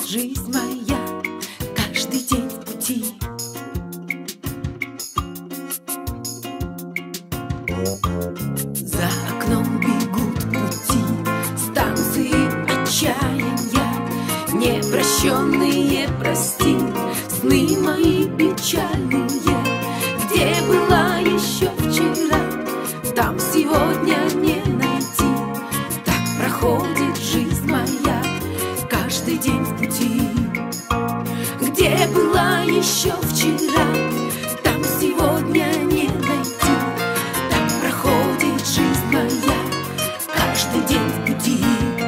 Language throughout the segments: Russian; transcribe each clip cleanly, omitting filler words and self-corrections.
жизнь моя, каждый день в пути. За окном бегут пути, станции отчаяния, непрощенные, прости, сны мои печальные. Где была еще вчера, там сегодня не найти. Так проходит жизнь моя, каждый день в пути. Где была еще вчера, там сегодня не найти. Так проходит жизнь моя, каждый день в пути.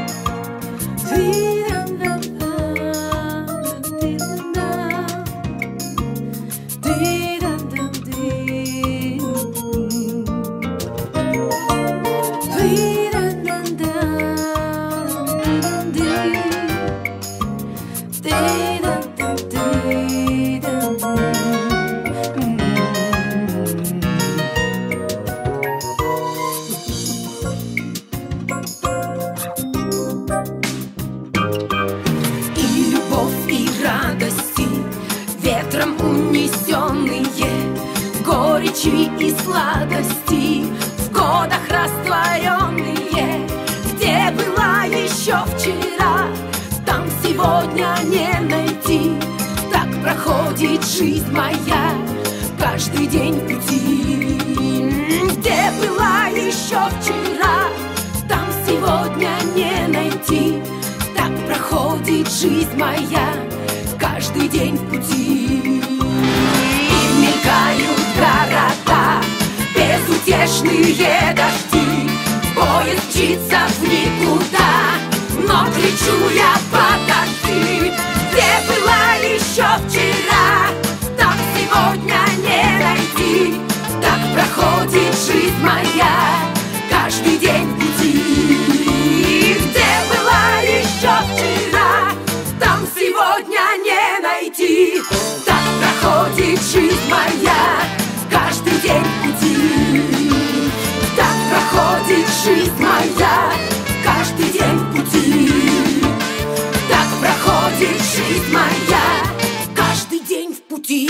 Ветром унесенные горечи и сладости, в годах растворенные. Где была еще вчера, там сегодня не найти. Так проходит жизнь моя, каждый день в пути. Где была еще вчера, там сегодня не найти. Так проходит жизнь моя, каждый день в пути. И мелькают города, безутешные дожди. Поезд мчится в никуда, но кричу я: подожди. Где была еще вчера, там сегодня не найти. Так проходит жизнь моя, каждый день в пути. Где была еще вчера, там сегодня не найти. Так проходит жизнь моя, каждый день в пути. Так проходит жизнь моя, каждый день в пути. Так проходит жизнь моя, каждый день в пути.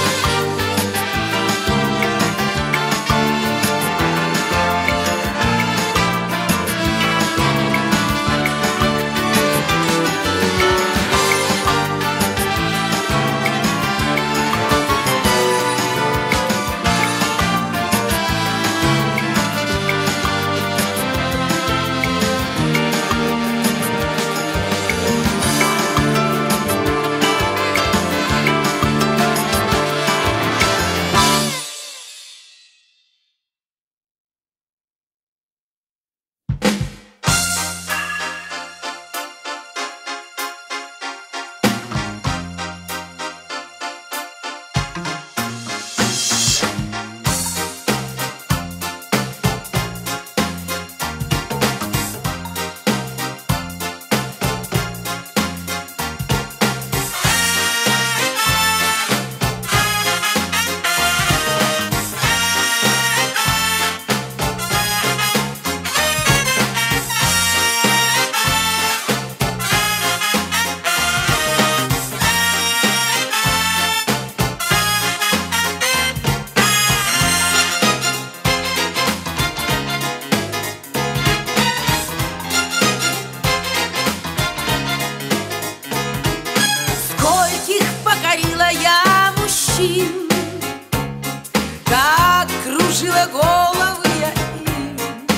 Как кружила головы я им,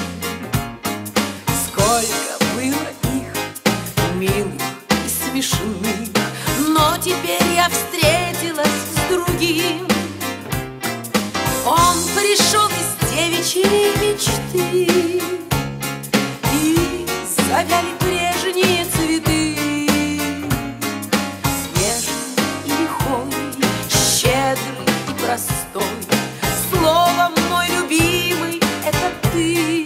сколько было их милых и смешных. Но теперь я встретилась с другим. Он пришел из девичьей мечты, и завяли прежние цветы. Нежный и лихой, щедрый и простой, словом, мой любимый, это ты.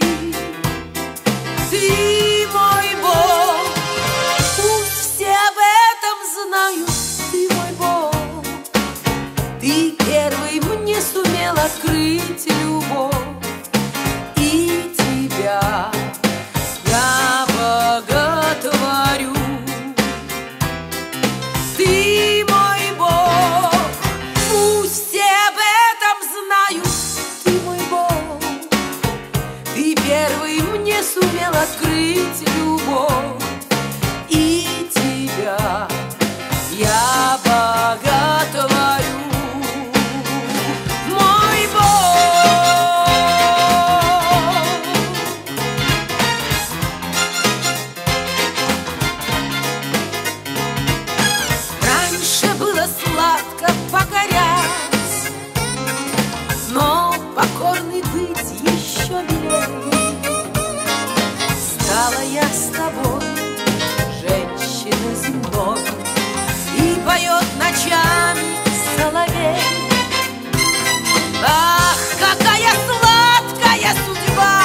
Ты мой Бог, пусть все об этом знают. Ты мой Бог, ты первый мне сумел открыть любовь. И тебя я боготворю. сумел открыть любовь. И тебя я боготворю, мой Бог. Раньше было сладко покорять, но покорный быть еще милее. Стала я с тобой женщиной земной, и поет ночами соловей. Ах, какая сладкая судьба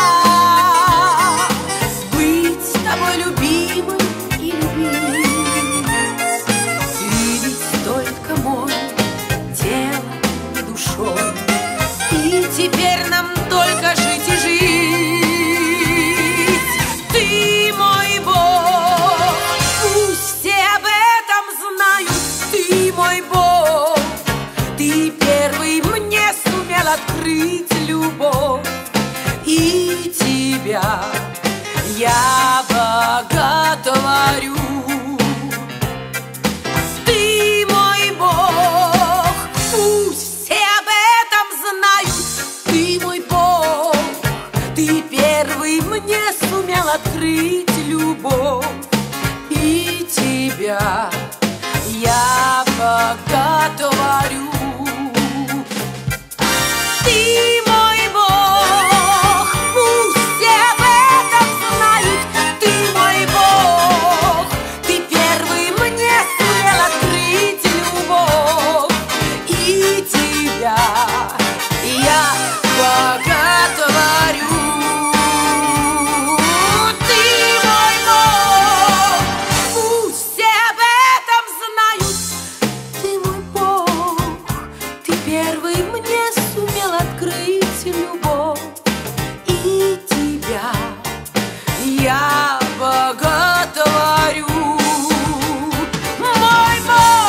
быть тобой любимой и любить. Ты ведь только мой телом и душой, и теперь нам только жить и жить. Ты мой Бог, пусть все об этом знают. Ты мой Бог, ты первый мне сумел открыть любовь. И тебя я боготворю. Ты мой Бог, пусть все об этом знают. Ты мой Бог, ты первый мне сумел открыть любовь. И тебя я боготворю. Ты мой Бог, пусть все об этом знают. Ты мой Бог, ты первый мне сумел открыть любовь. И тебя я боготворю. Ты мой Бог, пусть все об этом знают. Ты мой Бог, ты первый мне сумел открыть любовь. И тебя я боготворю, мой Бог.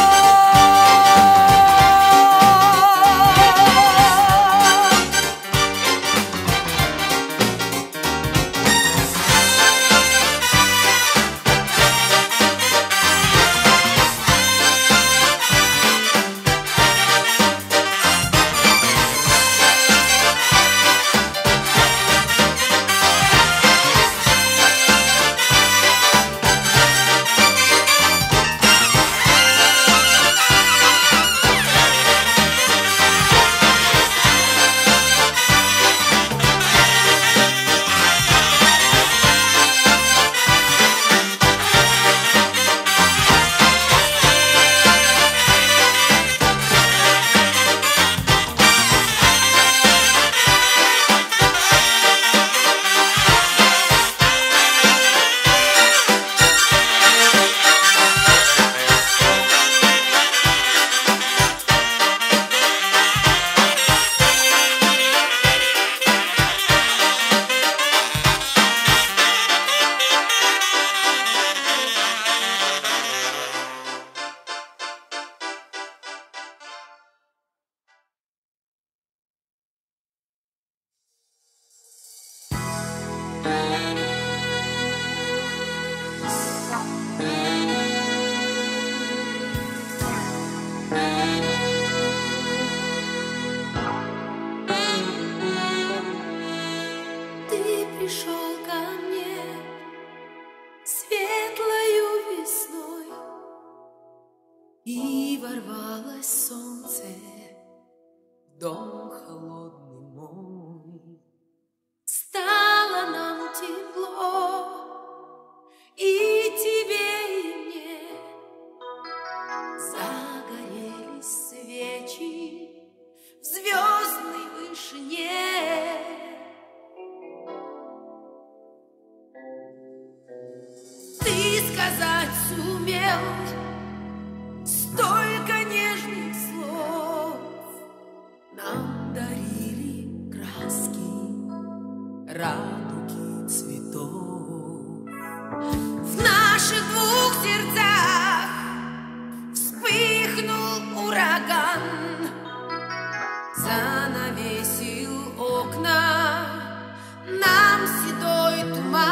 Ты пришел ко мне светлою весной, и ворвалось солнце в дом холодный мой. Стало нам тепло, и тебе, и мне загорелись свечи в звездной вышине. Ты сказать сумел столько нежных слов, нам дарили краски, радуги цветов. В наших двух сердцах вспыхнул ураган, занавесил окна нам седой туман.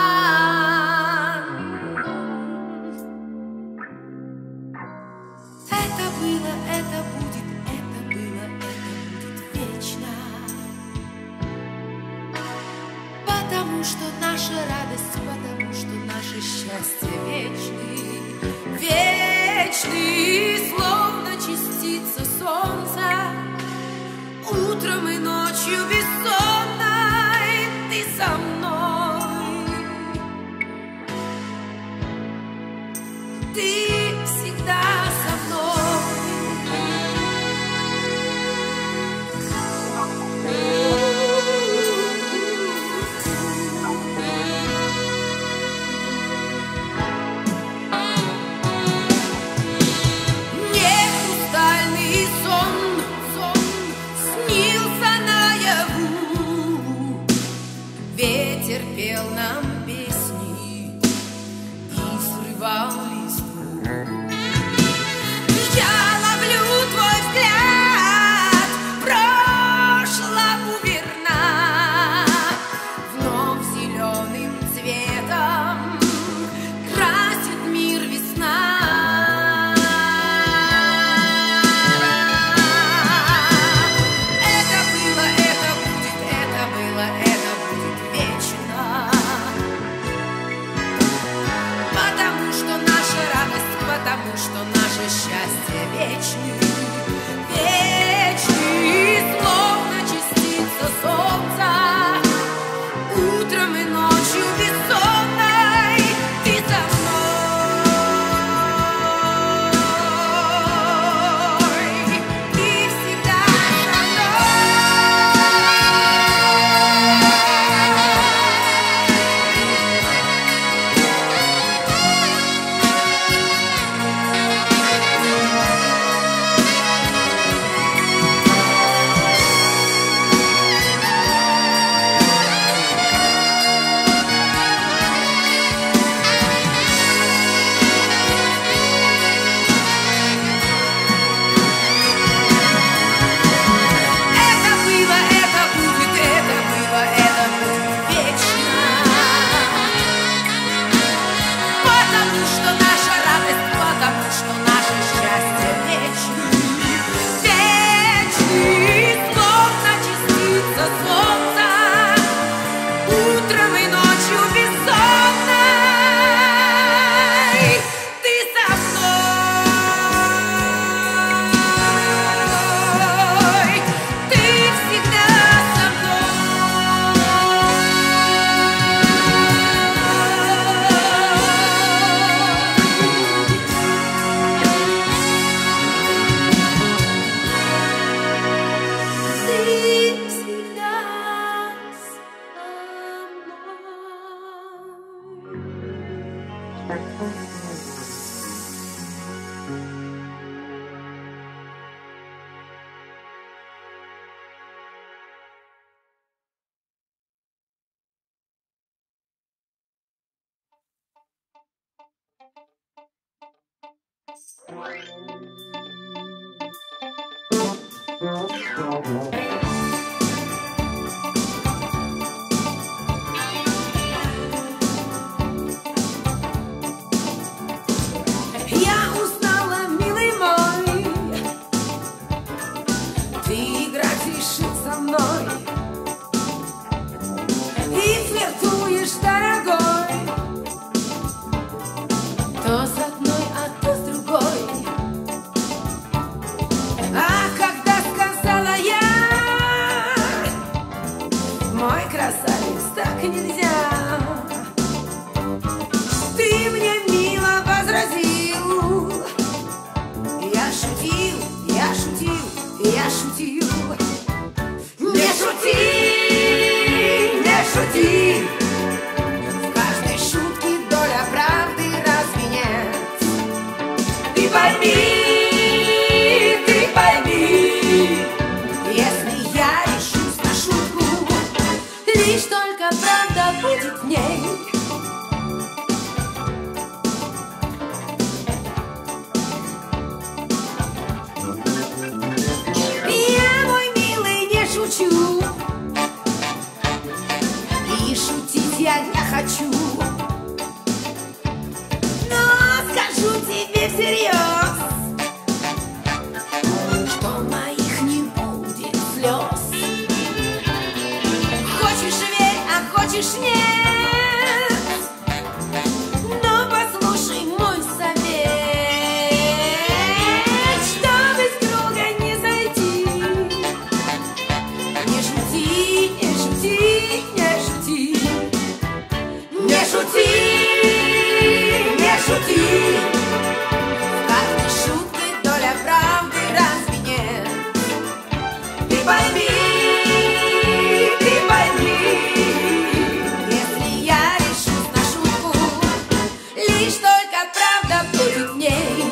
было, это будет, это было, это будет вечно. Потому что наша радость, потому что наше счастье вечный, вечный, словно частица солнца, утром и ночью бессонной ты со мной. Ты всегда со мной. Мне хрустальный сон снился наяву. Ветер пел нам песни и срывал листву. Я ловлю твой взгляд, прошлому верна, вновь зеленым цветом красит мир весна. Это было, это будет, это было, это будет вечно. Потому что наша радость, потому что наше счастье вечный, вечный, словно частица солнца, утром и ночью бессонной ты со мной, ты всегда со Это было, это будет, это было, это будет вечно. Потому что наша радость, потому что наше счастье вечный, вечный, словно частица солнца, утром и ночью бессонной ты со мной, ты всегда со мной. Ты всегда со мной. Я узнала, милый мой, ты играть решил со мной и флиртуешь, дорогой, то с одной, а то с другой. А когда сказала я, мой красавец, так нельзя, ты мне мило возразил. Я шутил, я шутил, я шутил. Не шути, не шути. В каждой шутке доля правды, разве нет? Ты пойми, если я решусь на шутку, лишь только правда будет в ней. Я, мой милый, не шучу, и шутить я не хочу, но скажу тебе всерьез. говоришь нет. Но послушай мой совет, чтобы с круга не зайти. Не шути, не шути, не шути. Не шути, не шути. В каждой шутке доля правды, разве нет? Ты пойми, если я решусь на шутку, лишь только правда будет в ней.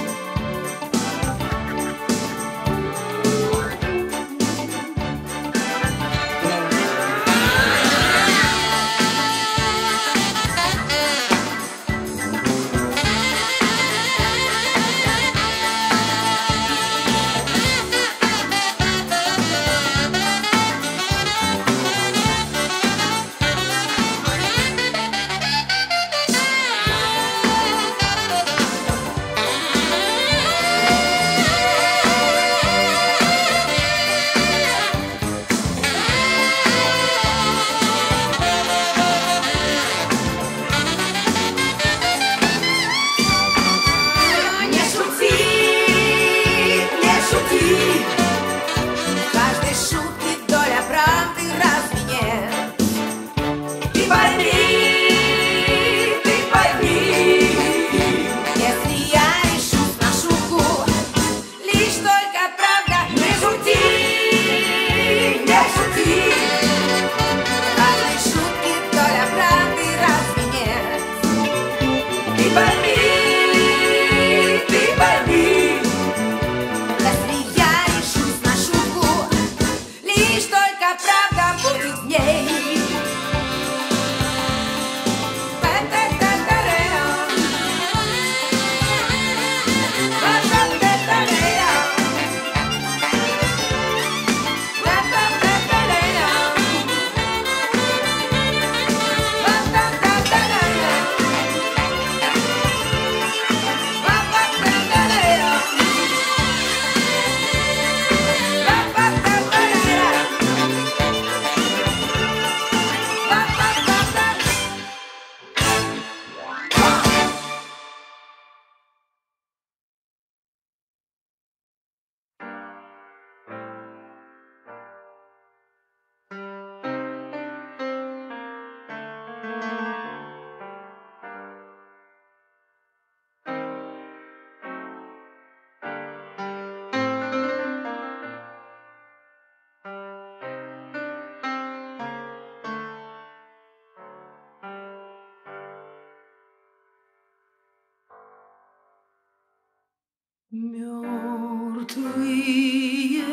Мертвые,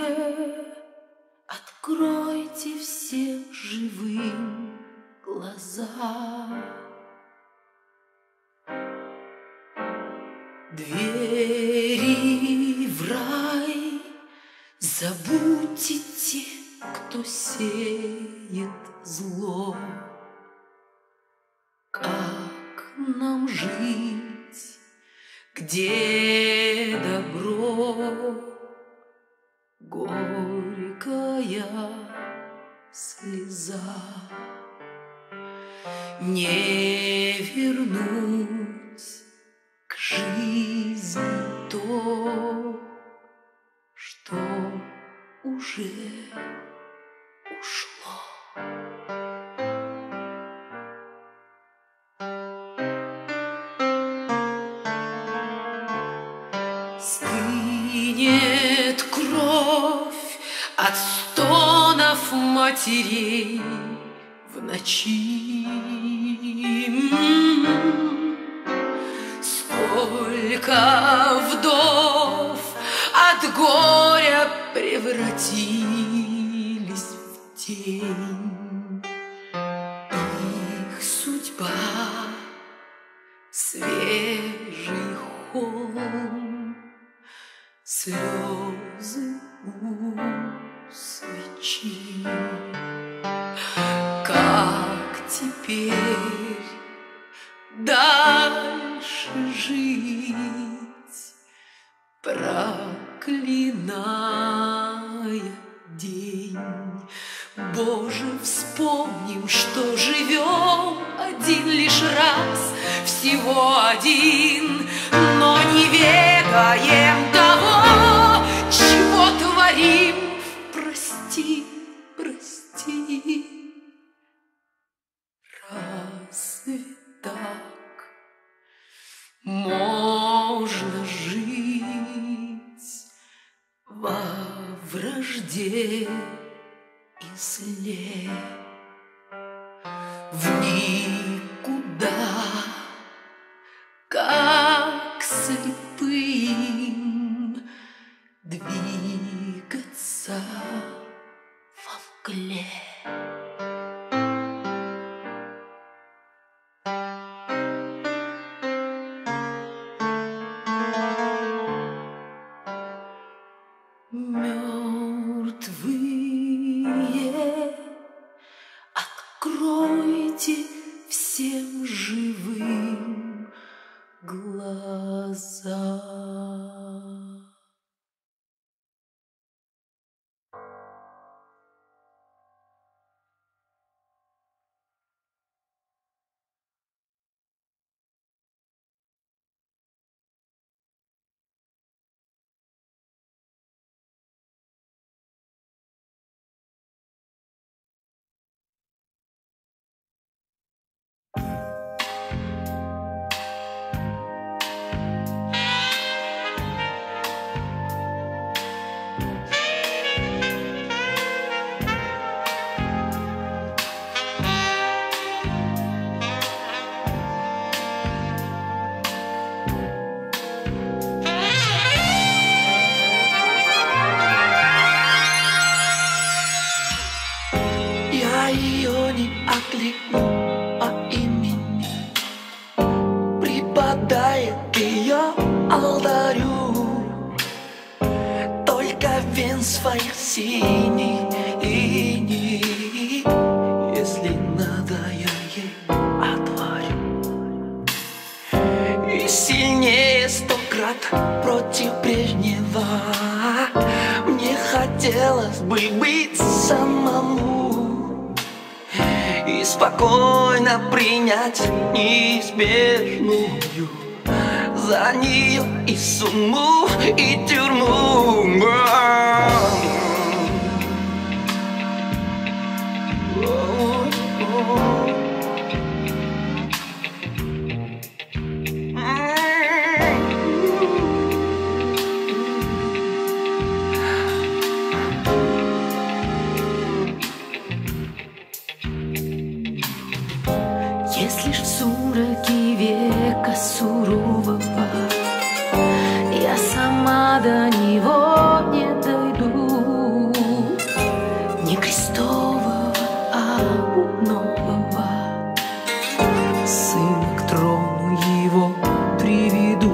откройте все живым глаза. Двери в рай забудьте те, кто сеет зло. Как нам жить, где добро? Горькая слеза. Не вернуть к жизни то, что уже ушло. Стынет кровь от стонов матерей в ночи. Сколько вдов от горя превратились в тень. Их судьба свежий холм, слезы у свечи. Как теперь дальше жить, проклиная день? Боже, вспомним, что живем один лишь раз, всего один, но не ведаем того, чего творим. Прости, прости. Разве так можно жить во вражде и зле, в никуда, как слепым двигаться во мгле? Мертвые, откройте всем живым глаза. Ее не окликну по имени, припадает к ее алтарю, только вен своих синий иней. Если надо, я ей отварю, и сильнее 100 крат против прежнего. Мне хотелось бы быть самому и спокойно принять неизбежную за нее и сумму, и тюрьму. Если ж в сумраке века сурового я сама до него не дойду, не крестового, а нового, сына к трону его приведу,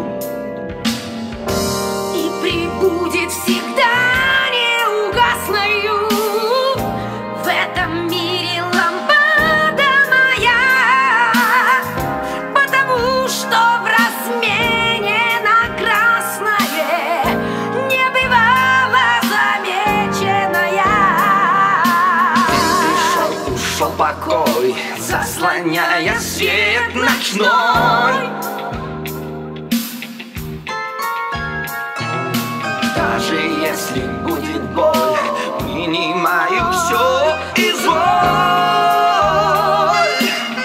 и прибудет всегда неугасною в этом мире лампада моя, потому что в размене на красное не бывало замеченная. Ушел покой, заслоняя свет ночной. Даже если будет боль, принимаю все изволь.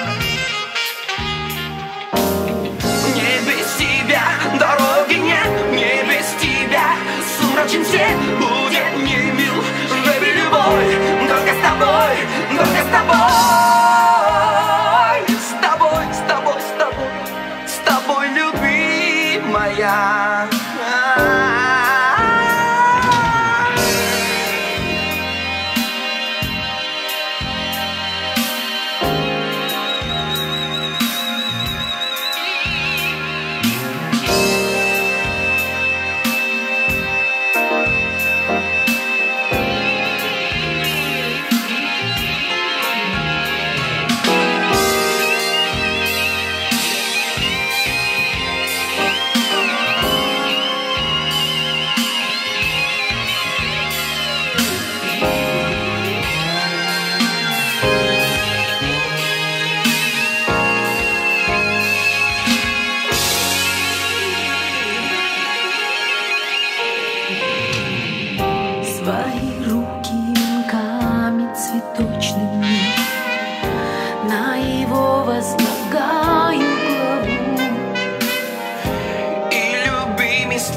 Мне без тебя дороги нет, мне без тебя сумрачен свет будет не мил. Живи любовь, только с тобой, только с тобой. С тобой, с тобой, с тобой, с тобой, любимая.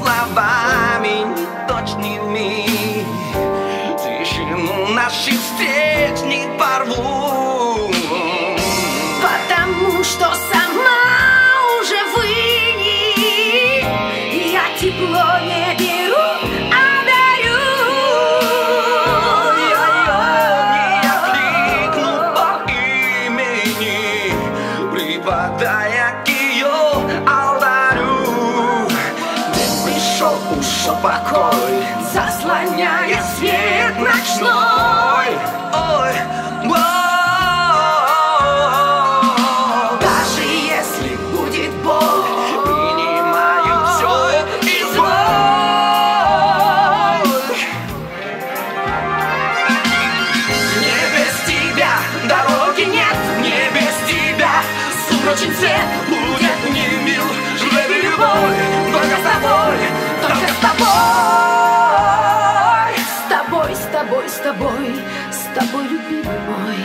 словами неточными тишину наших встреч не порву, потому что сама уже выни. Я тепло не беру, а дарю. не окликну по имени, припадая к ее алтарю. Не пришел, ушел покой, заслоняя свет ночной. Ой, даже если будет боль, принимаю все и злой. Не без тебя дороги нет, не без тебя сумрачен свет будет не мил. Жребий любовь, только с тобой, только с тобой. С тобой, с тобой, с тобой, с тобой, любимый мой.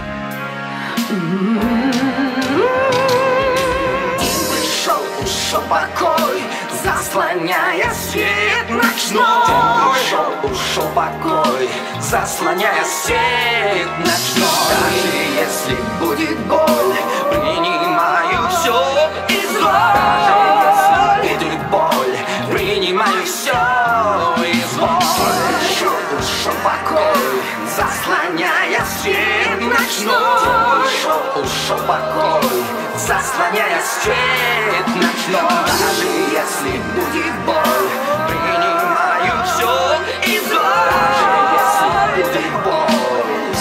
Пришел, ушел покой, заслоняя свет ночной. Пришел, ушел покой, заслоняя свет ночной. Даже если будет боль, принимаю все и зло. Даже если будет боль, принимаю все и зло. Пришел, ушел покой, заслоняя свет ночной. Пришел, ушел покой, заслоняя свет ночной. Даже если будет боль, принимаю все и зло. Даже если будет боль,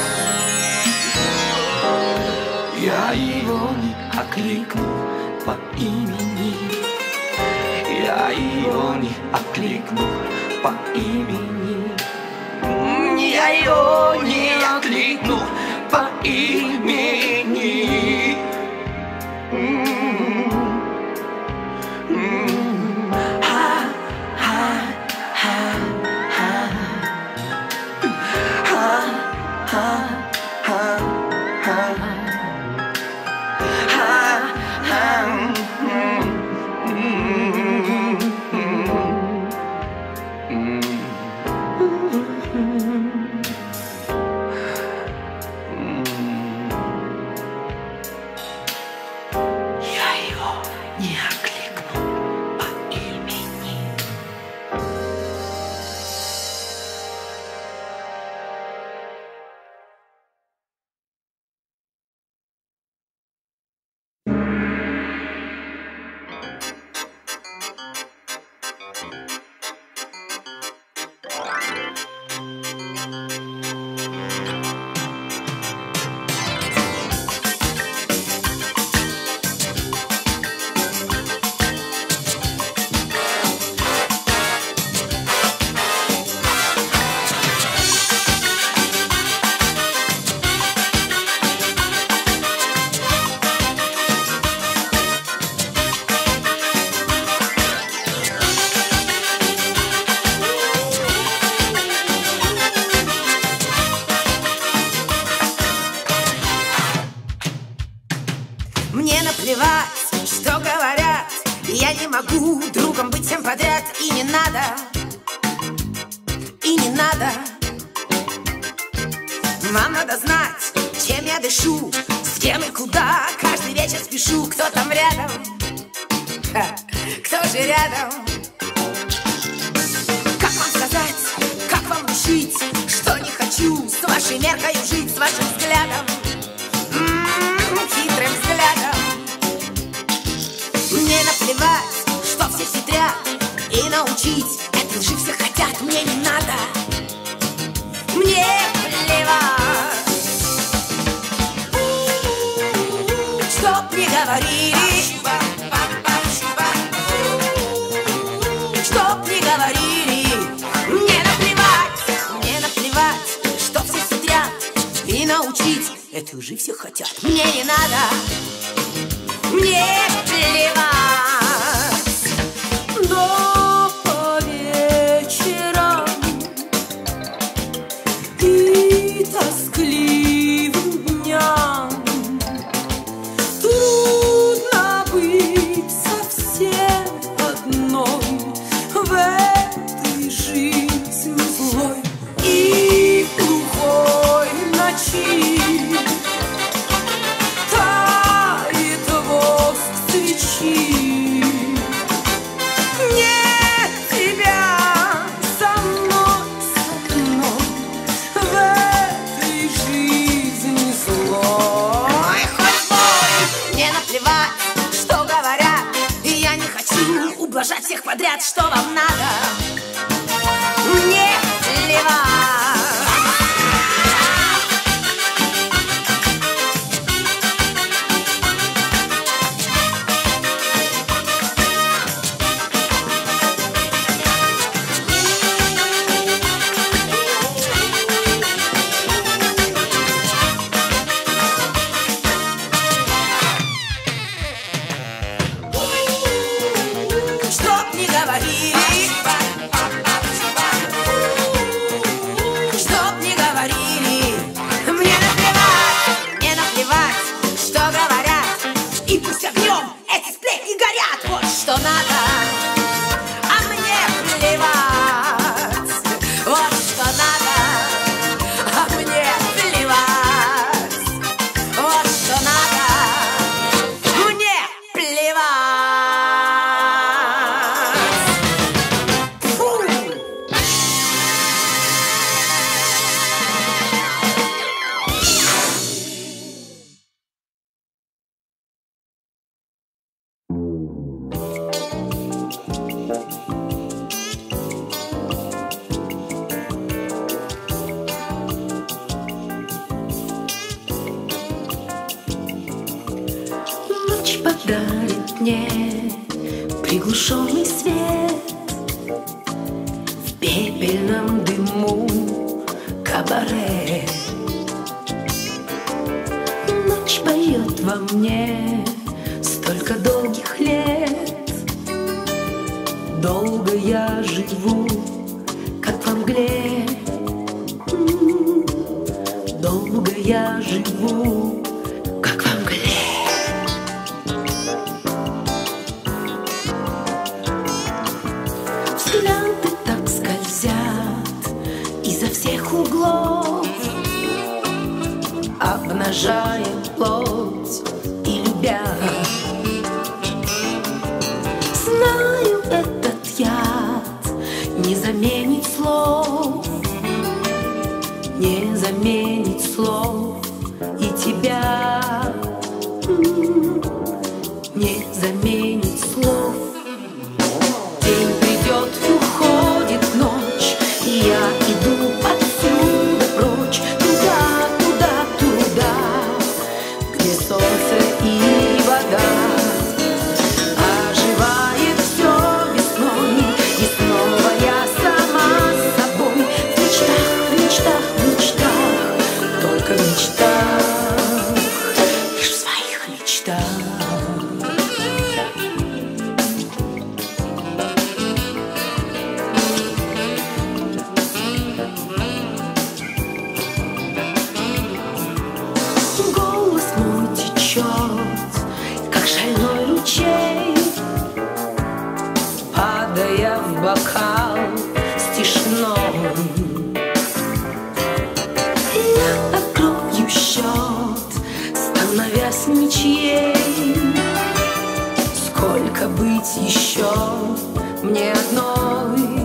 я его не окликну по имени. Я его не окликну по имени. Я ее не окликну по имени. Мне наплевать, что говорят. Я не могу другом быть всем подряд. И не надо, и не надо. Вам надо знать, чем я дышу, с кем и куда. Каждый вечер спешу, кто там рядом. Кто же рядом? Как вам сказать, как вам решить, что не хочу с вашей меркой жить, с вашим взглядом, хитрым взглядом. Мне наплевать, что все хитрят, и научить этой лжи все хотят. Мне не надо, мне плевать, чтоб не говорили, чтоб не говорили. Мне наплевать, что все хитрят, и научить этой лжи все хотят. Мне не надо, мне плевать. Но по вечерам и тоскливым дням трудно быть совсем одной. говорят, что вам надо. Мне плевать. Чтоб не говорили, чтоб не говорили, мне наплевать, что говорят. И пусть огнем эти сплетни горят. Вот что надо, а мне плевать. Вот что надо, а мне плевать. Вот что надо, мне плевать. Ночь подарит мне приглушенный свет в пепельном дыму кабаре. Ночь поет во мне столько долгих лет. Долго я живу, как во мгле. Долго я живу, как во мгле. Взгляды так скользят изо всех углов, обнажая плоть и любя. Знаю, этот яд не заменит слов, не заменит слов и тебя, не заменит слов. День придет, уходит ночь, и я иду отсюда прочь, туда, туда, туда, где солнце и вода. Оживает все весной, и снова я сама с собой. В мечтах, в мечтах, в мечтах, только в мечтах, лишь в своих мечтах. Голос мой течет, как шальной ручей, падая в бокал с тишиной. Я открою счет, становясь ничьей. Сколько быть еще мне одной?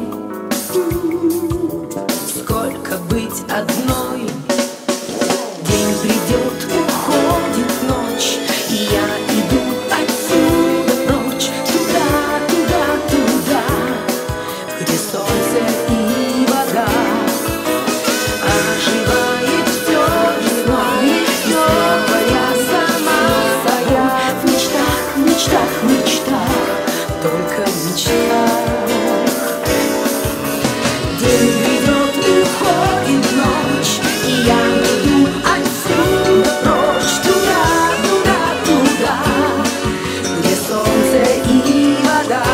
Сколько быть одной? День придет, уходит ночь, и я иду отсюда прочь, туда, туда, туда, где солнце и вода. Оживает все весной, и снова я сама своя. В мечтах, в мечтах, в мечтах, только в мечтах. День придет, уходит ночь, и я иду отсюда прочь, туда, туда, туда, где солнце и вода.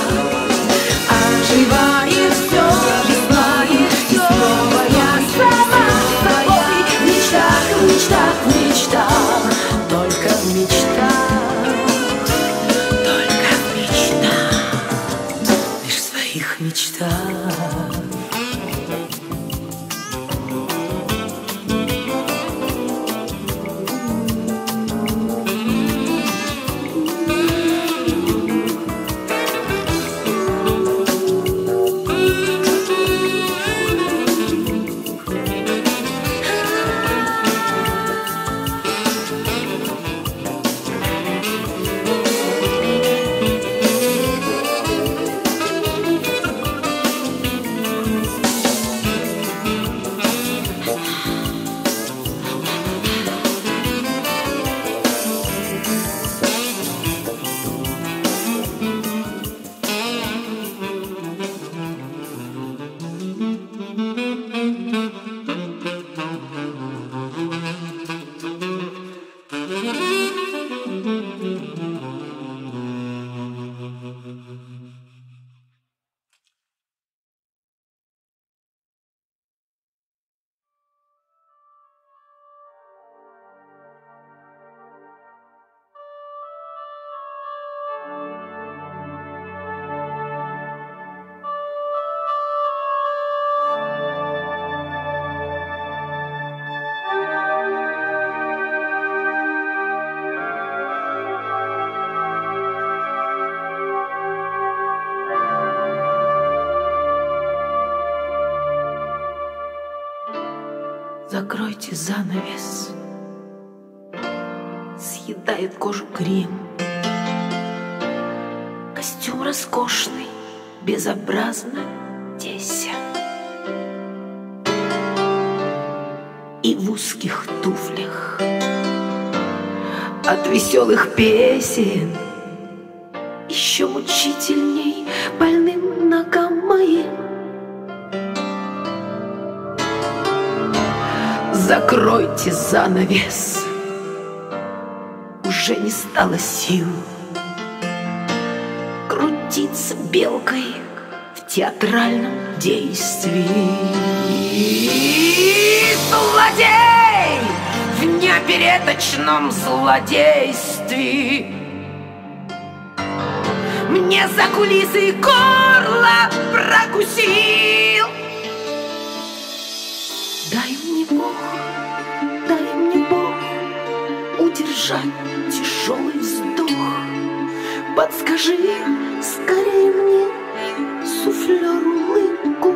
Оживает все весной, и снова я сама своя. В мечтах, в мечтах, в мечтах, только в мечтах, только в мечтах, лишь в своих мечтах. Закройте занавес. Съедает кожу грим. Костюм роскошный, безобразно теся. И в узких туфлях от веселых песен еще мучительней больным ногам моим. Закройте занавес. Уже не стало сил крутиться белкой в театральном действии. Злодей в неопереточном злодействе мне за кулисы горло прокусил. Дай мне Бог удержать тяжелый вздох. Подскажи скорее мне, суфлер, улыбку.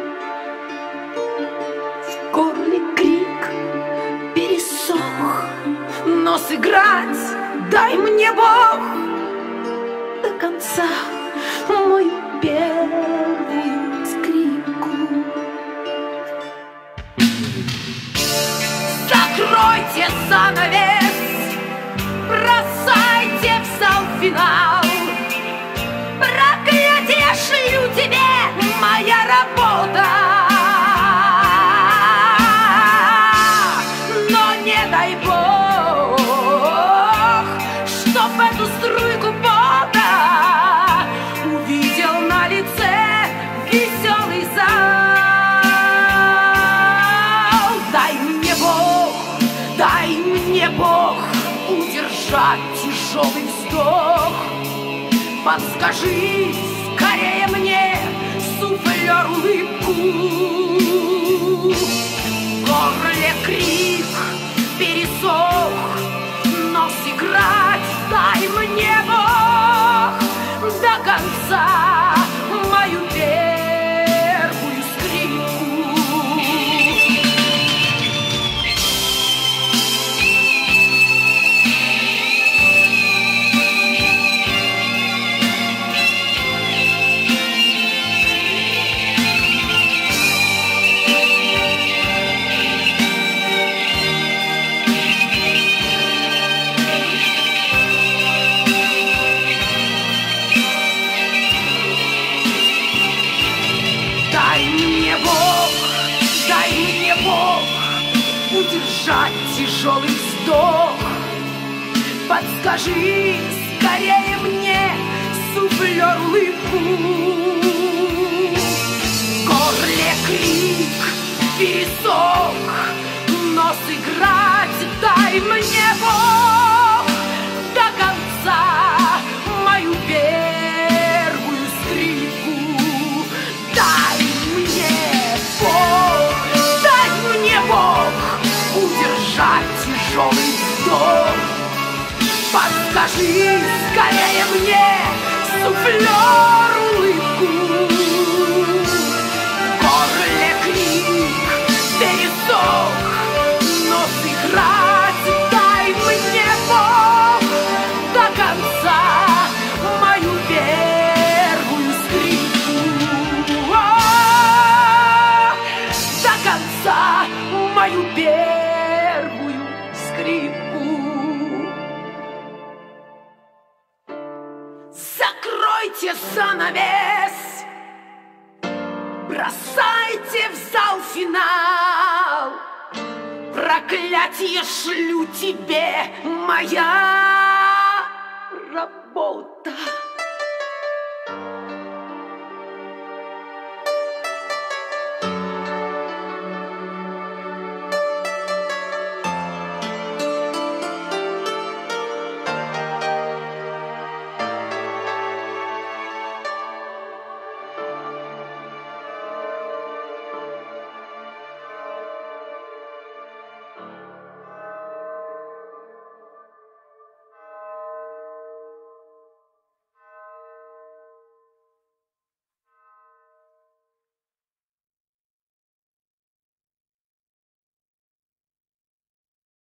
В горле крик пересох, но сыграть дай мне Бог до конца мою первую скрипку. Закройте занавес, бросайте в зал финал. Проклятие шлю тебе, моя работа. Но не дай Бог, чтоб эту струйку пота увидел на лице веселый зал. Дай мне Бог удержать тяжелый вздох. Подскажи скорее мне, суфлер, улыбку. В горле крик пересох, но сыграть дай мне Бог до конца мою первую скрипку. Удержать тяжелый вздох. Подскажи скорее мне, суфлер, улыбку. В горле крик пересох, но сыграть дай мне Бог до конца мою первую скрипку. Дай мне Бог удержать тяжелый вздох. Подскажи скорее мне, суфлер, улыбку. В горле крик пересох, но сыграть дай мне Бог до конца мою первую скрипку. До конца мою первую скрипку. Закройте занавес, бросайте в зал финал. Проклятие шлю тебе, моя работа.